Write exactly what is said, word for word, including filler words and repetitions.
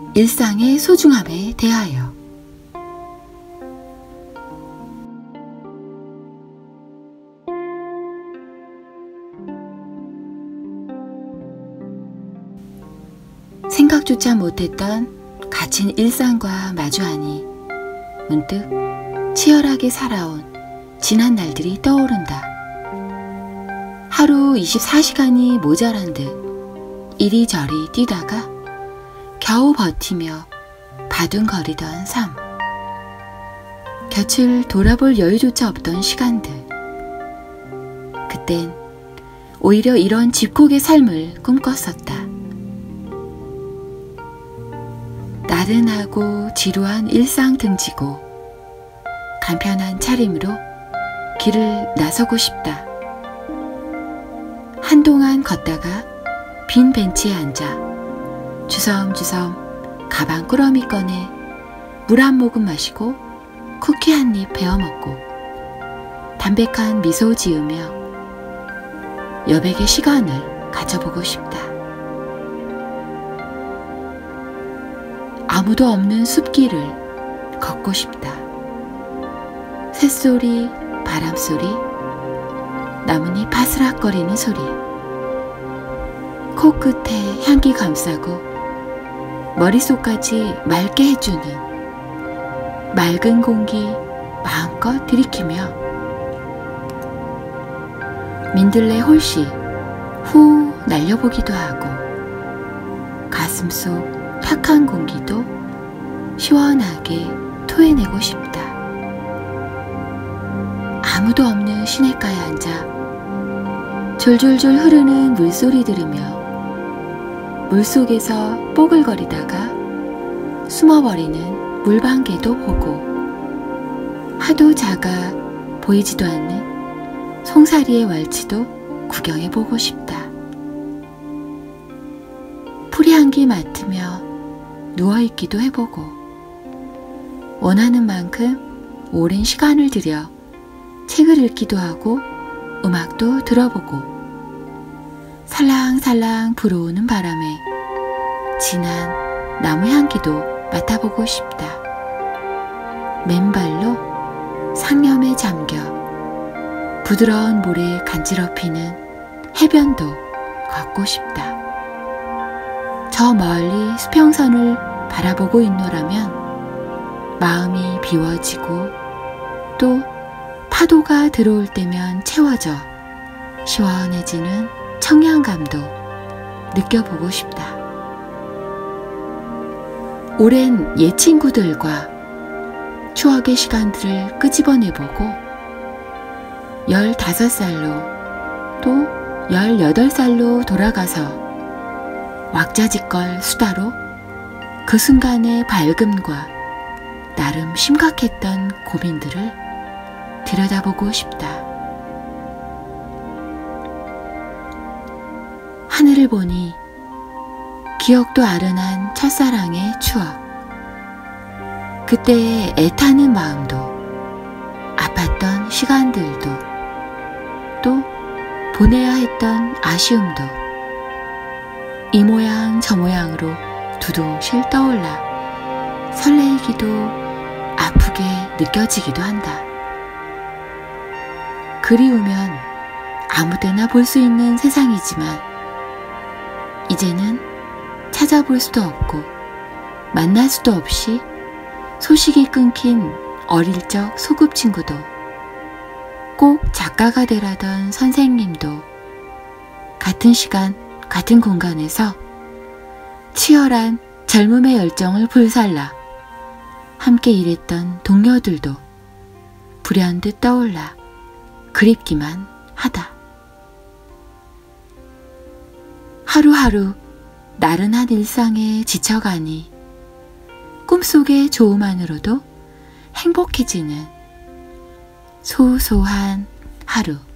일상의 소중함에 대하여. 생각조차 못했던 갇힌 일상과 마주하니 문득 치열하게 살아온 지난 날들이 떠오른다. 하루 이십사 시간이 모자란 듯 이리저리 뛰다가 겨우 버티며 바둥거리던 삶. 곁을 돌아볼 여유조차 없던 시간들. 그땐 오히려 이런 집콕의 삶을 꿈꿨었다. 나른하고 지루한 일상 등지고 간편한 차림으로 길을 나서고 싶다. 한동안 걷다가 빈 벤치에 앉아 주섬주섬 가방 꾸러미 꺼내 물 한 모금 마시고 쿠키 한 입 베어 먹고 담백한 미소 지으며 여백의 시간을 가져보고 싶다. 아무도 없는 숲길을 걷고 싶다. 새소리, 바람소리, 나뭇잎 바스락거리는 소리, 코끝에 향기 감싸고 머릿속까지 맑게 해주는 맑은 공기 마음껏 들이키며 민들레 홀씨 후 날려보기도 하고 가슴속 탁한 공기도 시원하게 토해내고 싶다. 아무도 없는 시냇가에 앉아 졸졸졸 흐르는 물소리 들으며 물속에서 뽀글거리다가 숨어버리는 물방개도 보고 하도 작아 보이지도 않는 송사리의 왈츠도 구경해보고 싶다. 풀향기 맡으며 누워있기도 해보고 원하는 만큼 오랜 시간을 들여 책을 읽기도 하고 음악도 들어보고 살랑살랑 불어오는 바람에 진한 나무 향기도 맡아보고 싶다. 맨발로 상념에 잠겨 부드러운 모래에 간지럽히는 해변도 걷고 싶다. 저 멀리 수평선을 바라보고 있노라면 마음이 비워지고 또 파도가 들어올 때면 채워져 시원해지는 청량감도 느껴보고 싶다. 오랜 옛 친구들과 추억의 시간들을 끄집어내보고 열다섯 살로 또 열여덟 살로 돌아가서 왁자지껄 수다로 그 순간의 밝음과 나름 심각했던 고민들을 들여다보고 싶다. 하늘을 보니 기억도 아른한 첫사랑의 추억, 그때의 애타는 마음도 아팠던 시간들도 또 보내야 했던 아쉬움도 이 모양 저 모양으로 두둥실 떠올라 설레이기도 아프게 느껴지기도 한다. 그리우면 아무데나 볼 수 있는 세상이지만 이제는 찾아볼 수도 없고 만날 수도 없이 소식이 끊긴 어릴 적 소꿉친구도 꼭 작가가 되라던 선생님도 같은 시간 같은 공간에서 치열한 젊음의 열정을 불살라 함께 일했던 동료들도 불현듯 떠올라 그립기만 하다. 하루하루 나른한 일상에 지쳐가니 꿈속의 조음만으로도 행복해지는 소소한 하루.